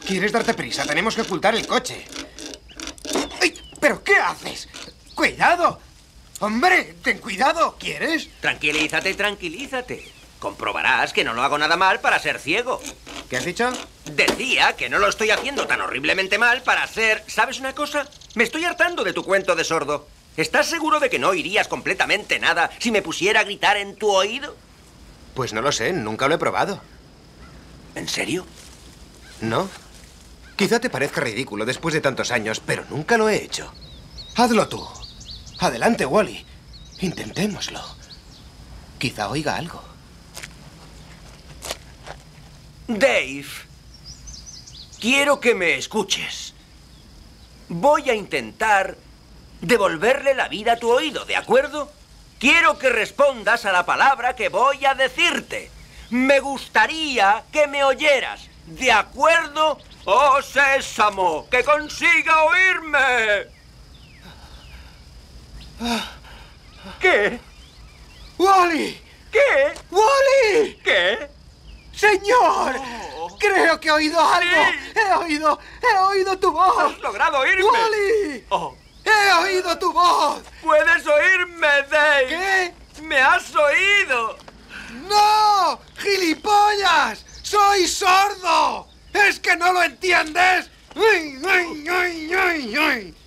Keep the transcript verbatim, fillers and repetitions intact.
¿Quieres darte prisa? Tenemos que ocultar el coche. ¡Ay! ¿Pero qué haces? ¡Cuidado! ¡Hombre, ten cuidado! ¿Quieres? Tranquilízate, tranquilízate. Comprobarás que no lo hago nada mal para ser ciego. ¿Qué has dicho? Decía que no lo estoy haciendo tan horriblemente mal para ser... ¿Sabes una cosa? Me estoy hartando de tu cuento de sordo. ¿Estás seguro de que no oirías completamente nada si me pusiera a gritar en tu oído? Pues no lo sé, nunca lo he probado. ¿En serio? ¿No? Quizá te parezca ridículo después de tantos años, pero nunca lo he hecho. Hazlo tú. Adelante, Wally. Intentémoslo. Quizá oiga algo. Dave, quiero que me escuches. Voy a intentar devolverle la vida a tu oído, ¿de acuerdo? Quiero que respondas a la palabra que voy a decirte. Me gustaría que me oyeras, ¿de acuerdo? ¡Oh, sésamo! ¡Que consiga oírme! ¿Qué? ¡Wally! ¿Qué? ¡Wally! ¿Qué? ¡Señor! Oh. Creo que he oído algo. Sí. He oído, he oído tu voz. ¡Has logrado oírme! ¡Wally! Oh. ¡He oído tu voz! ¡Puedes oírme, Dave! ¿Qué? ¡Me has oído! ¡No! ¡Gilipollas! ¡Soy sordo! ¿Es que no lo entiendes? ¡Ay, ay, ay, ay, ay!